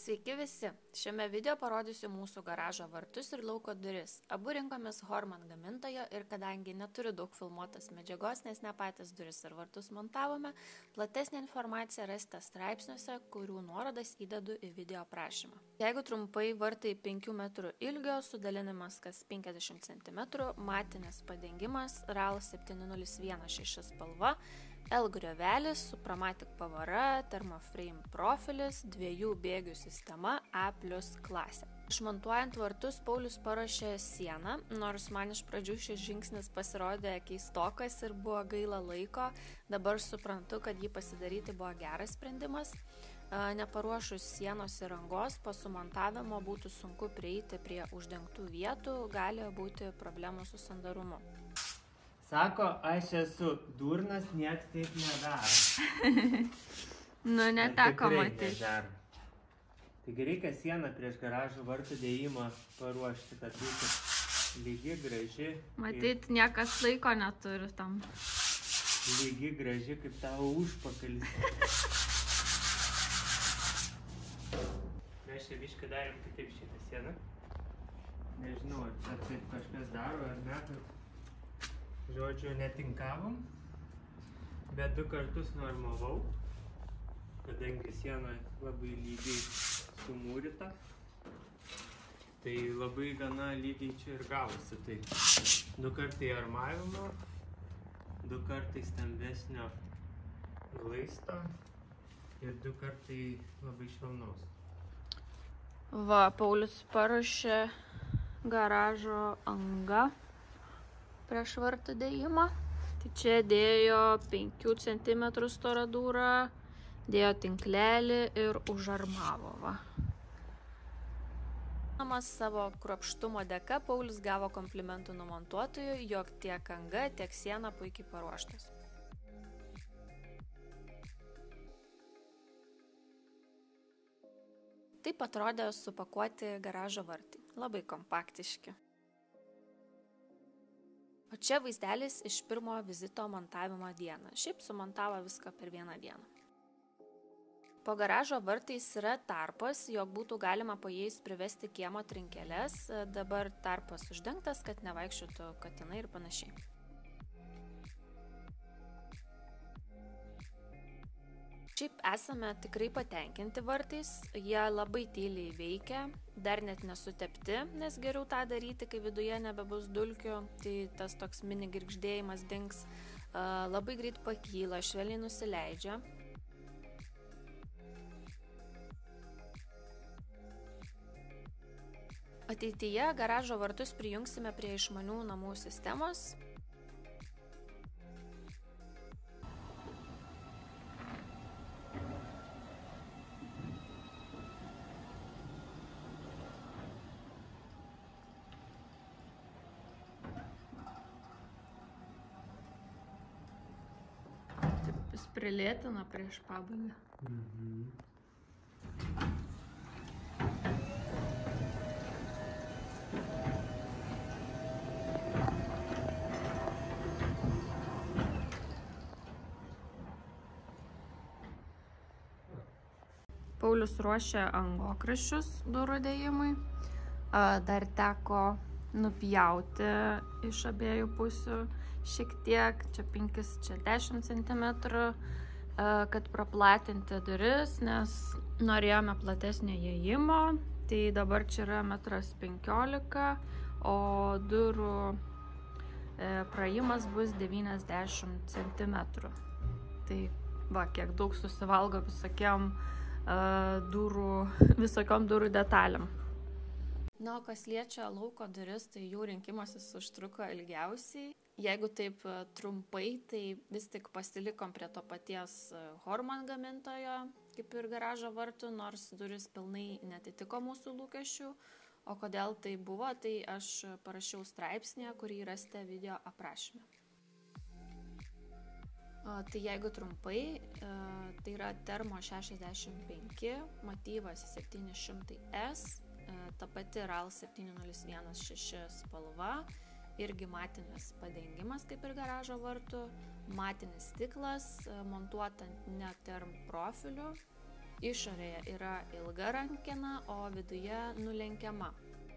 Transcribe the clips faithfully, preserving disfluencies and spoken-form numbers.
Sveiki visi! Šiame video parodysiu mūsų garažo vartus ir lauko duris. Abu rinkomės Horman gamintojo ir kadangi neturiu daug filmuotas medžiagos, nes ne patys duris ir vartus montavome, platesnę informaciją rasite straipsniuose, kurių nuorodas įdedu į video aprašymą. Jeigu trumpai, vartai penkių metrų ilgio, sudalinimas kas penkiasdešimt centimetrų, matinis padengimas, R A L septyni nulis vienas šeši spalva, L griovelis, Supramatic pavara, Thermoframe profilis, dviejų bėgių sistema A plus klasė. Išmontuojant vartus Paulius paruošė sieną, nors man iš pradžių šis žingsnis pasirodė keistokas ir buvo gaila laiko, dabar suprantu, kad jį pasidaryti buvo geras sprendimas. Neparuošus sienos ir angos, po sumontavimo būtų sunku prieiti prie uždengtų vietų, gali būti problemų su sandarumu. Sako, aš esu durnas, nieks taip nedaro. Nu, neteko matyti. Taigi reikia sieną prieš garažų vartų dėjimą paruošti, kad būtų lygi, graži. Matyt, niekas laiko neturi tam. Lygi, graži, kaip tavo užpakalis. Mes čia biškai darėm kitaip šitą sieną. Nežinau, ar taip kažkas daro ar ne. Žodžiu, netinkavom, bet du kartus normavau, kadangi siena labai lygiai sumūrita, tai labai gana lygiai čia ir gavosi. Tai du kartai armavimo, du kartai stambesnio glaisto ir du kartai labai švelnaus. Va, Paulius paruošė garažo angą prieš vartų dėjimą. Tai čia dėjo penkių centimetrų storą durą, dėjo tinklelį ir užarmavo. Va. Savo kruopštumo dėka Paulius gavo komplimentų nuo montuotojų, jog tiek anga, tiek siena puikiai paruoštas. Taip atrodė supakuoti garažo vartai. Labai kompaktiški. O čia vaizdelis iš pirmo vizito montavimo dieną. Šiaip sumontavo viską per vieną dieną. Po garažo vartais yra tarpas, jog būtų galima po jais privesti kiemo trinkeles. Dabar tarpas uždengtas, kad nevaikščiotų katinai ir panašiai. Šiaip esame tikrai patenkinti vartais, jie labai tyliai veikia, dar net nesutepti, nes geriau tą daryti, kai viduje nebebus dulkių, tai tas toks mini girgždėjimas dings, labai greit pakyla, švelniai nusileidžia. Ateityje garažo vartus prijungsime prie išmanių namų sistemos. Jis prilėtina prieš pabaigą. Mhm. Paulius ruošia angokraščius durų dėjimui. Dar teko nupjauti iš abiejų pusių šiek tiek, čia penki, čia dešimt centimetrų, kad praplatinti duris, nes norėjome platesnio įėjimo. Tai dabar čia yra metras penkiolika, o durų praėjimas bus devyniasdešimt centimetrų. Tai va, kiek daug susivalgo visokiam durų, visokiom durų detalėm. Na, o kas liečia lauko duris, tai jų rinkimasis užtruko ilgiausiai. Jeigu taip trumpai, tai vis tik pasilikom prie to paties Horman gamintojo, kaip ir garažo vartų, nors duris pilnai netitiko mūsų lūkesčių. O kodėl tai buvo, tai aš parašiau straipsnį, kurį rasite video aprašyme. Tai jeigu trumpai, tai yra Thermo šešiasdešimt penki, motyvas septyni šimtai S, ta pati R A L septyni nulis vienas šeši spalva, irgi matinis padengimas kaip ir garažo vartų, matinis stiklas, montuota ne term profiliu, Išorėje yra ilga rankena, o viduje nulenkiama.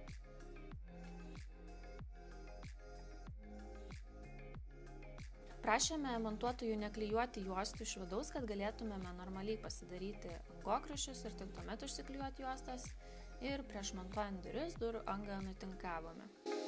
Prašėme montuotojų neklijuoti juostų iš vidaus, kad galėtumėme normaliai pasidaryti angokraščius ir tik tuomet užsiklijuoti juostas. Ir prieš montuojant duris durų angą nutinkavome.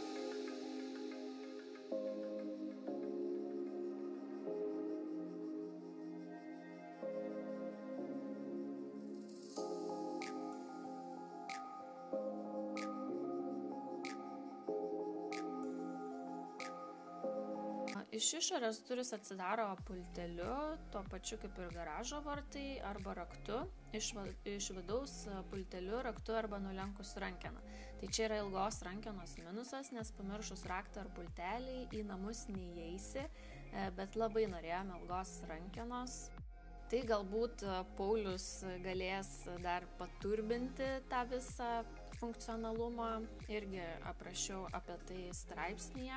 Iš išorės durys atsidaro pulteliu, tuo pačiu kaip ir garažo vartai, arba raktu, iš, iš vidaus pulteliu, raktu arba nulenkus rankeną. Tai čia yra ilgos rankenos minusas, nes pamiršus raktą ar pultelį į namus neįeisi, bet labai norėjome ilgos rankenos. Tai galbūt Paulius galės dar paturbinti tą visą funkcionalumą, irgi aprašiau apie tai straipsnyje.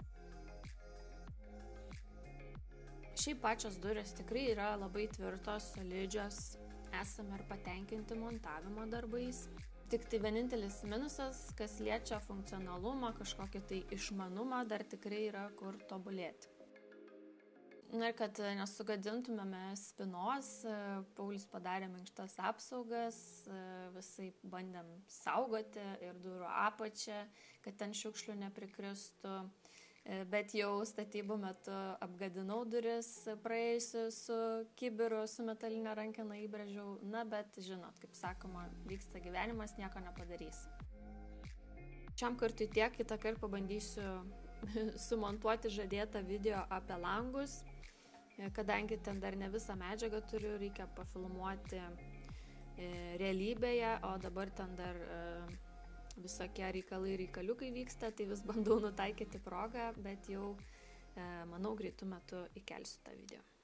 Šiaip pačios durys tikrai yra labai tvirtos, solidžios, esame ir patenkinti montavimo darbais. Tik tai vienintelis minusas, kas liečia funkcionalumą, kažkokį tai išmanumą, dar tikrai yra kur tobulėti. Na ir kad nesugadintumėme spynos, Paulius padarė minkštas apsaugas, visai bandėm saugoti ir durų apačią, kad ten šiukšlių neprikristų. Bet jau statybų metu apgadinau duris, praėjusiu su kibiru, su metalinė rankena įbrėžiau. Na, bet žinot, kaip sakoma, vyksta gyvenimas, nieko nepadarys. Šiam kartui tiek, kitą kartą pabandysiu sumontuoti žadėtą video apie langus. Kadangi ten dar ne visą medžiagą turiu, reikia pafilmuoti realybėje, o dabar ten dar visokie reikalai reikaliukai vyksta, tai vis bandau nutaikyti progą, bet jau, manau, greitų metų įkelsiu tą video.